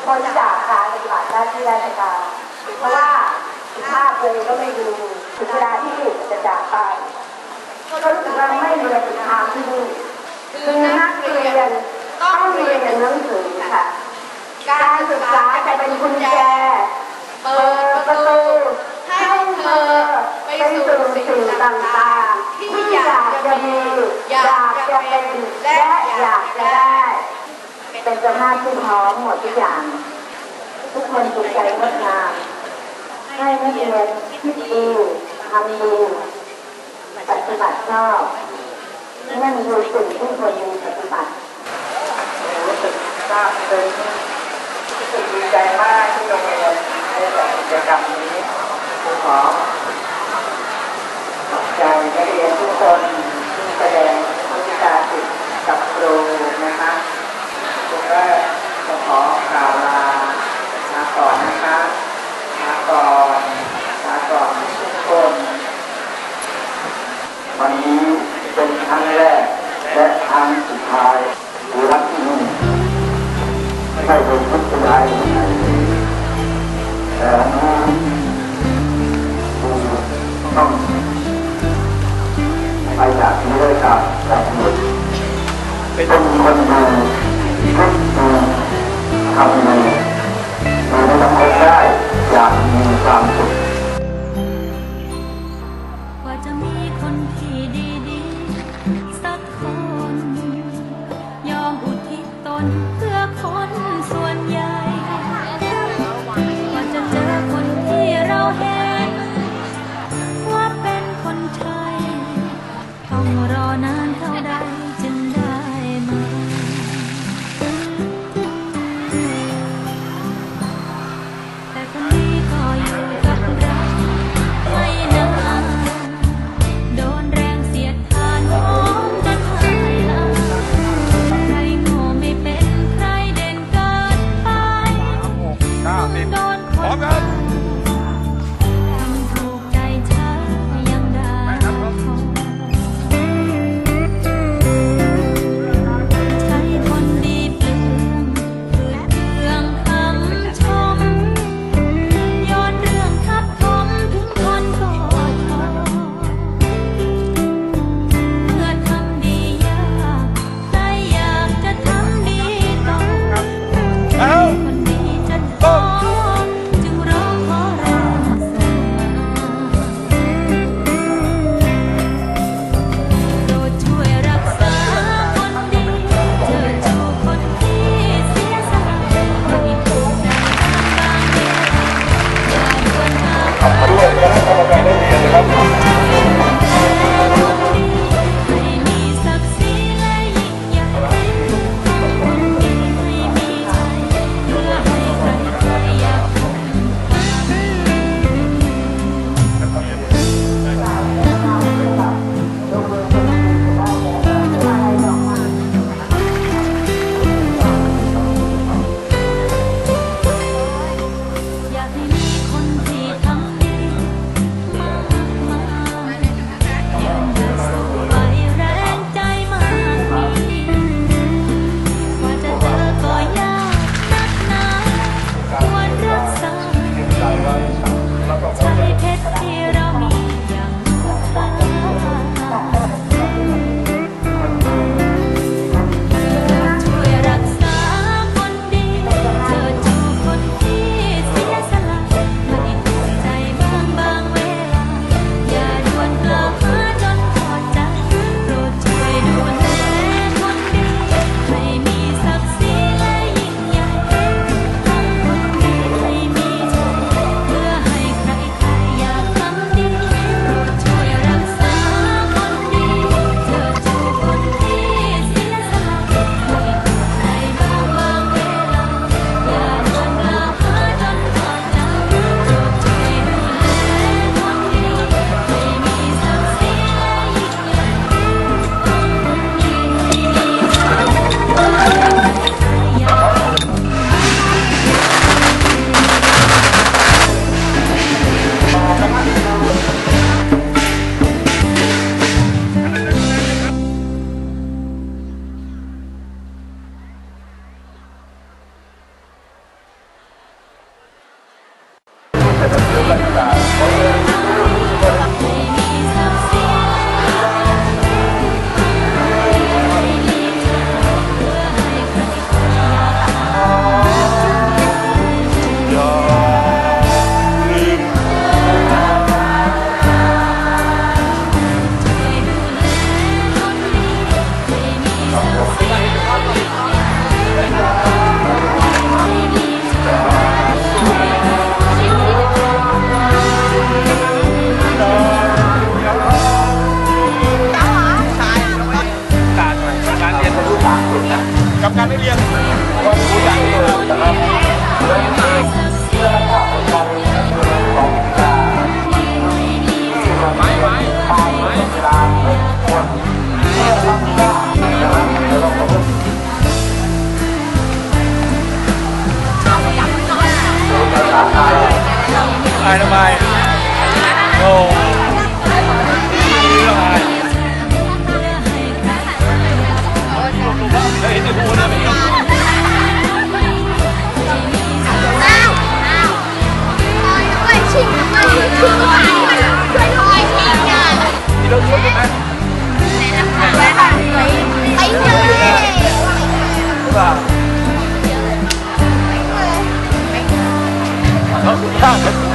พ้นจากการปฏิบัติหน้าที่ราชการเพราะว่าสุขภาพเลยก็ไม่ดีถึงเวลาที่จะจากไปก็รู้สึกว่าไม่มีประสิทธิภาพที่นี่คือนักเรียนต้องเรียนหนังสือค่ะการศึกษาจะเป็นกุญแจเปิดประตูให้เธอไปสู่สิ่งต่างๆที่อยากจะมีอยากจะเป็นและอยากจะได้เป็นสภาพที่พร้อมหมดทุกอย่างทุกคนจิตใจงดงามให้นักเรียนคิดดีทำดีปฏิบัติชอบนั่นคือสิ่งที่ควรมีปฏิบัติรู้สึกซาบซึ้งรู้สึกดีใจมากที่โรงเรียนได้จัดกิจกรรมนี้ขอขอบใจนักเรียนทุกคนที่แสดงวิชาจิตกับครูนะคะผมก็จะขอกล่าวลาก่อนนะคะลาก่อนทุกคนวันนี้เป็นครั้งแรกและครั้งสุดท้ายที่รักที่นี่ไม่ได้เป็นทุกข์ร้ายแต่ต้องไปจากนี้ด้วยกับหมดเป็นคนดูคิดดูทำดูในสังคมได้อย่างมีความสุขว่าจะมีคนที่ดีๆสักคนยอมอุทิศตนเพื่อคนส่วนใหญ่ว่าจะเจอคนที่เราเห็นว่าเป็นคนไทยต้องรอนานเท่าใดจึงได้มาแต่คนนี้ก็อยู่กับเราเรื่องนี้ใช่ไหมไปเลยหรือเปล่าเขาสุดยอด